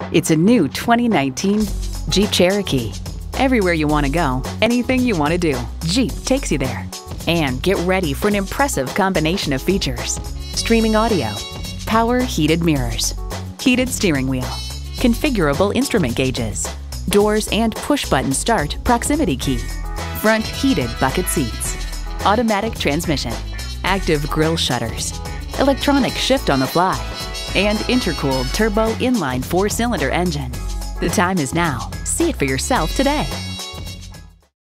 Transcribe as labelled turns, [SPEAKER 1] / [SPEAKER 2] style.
[SPEAKER 1] It's a new 2019 Jeep Cherokee. Everywhere you want to go, anything you want to do, Jeep takes you there. And get ready for an impressive combination of features: streaming audio, power heated mirrors, heated steering wheel, configurable instrument gauges, doors and push-button start proximity key, front heated bucket seats, automatic transmission, active grille shutters, electronic shift on the fly, and intercooled turbo inline 4-cylinder engine. The time is now. See it for yourself today.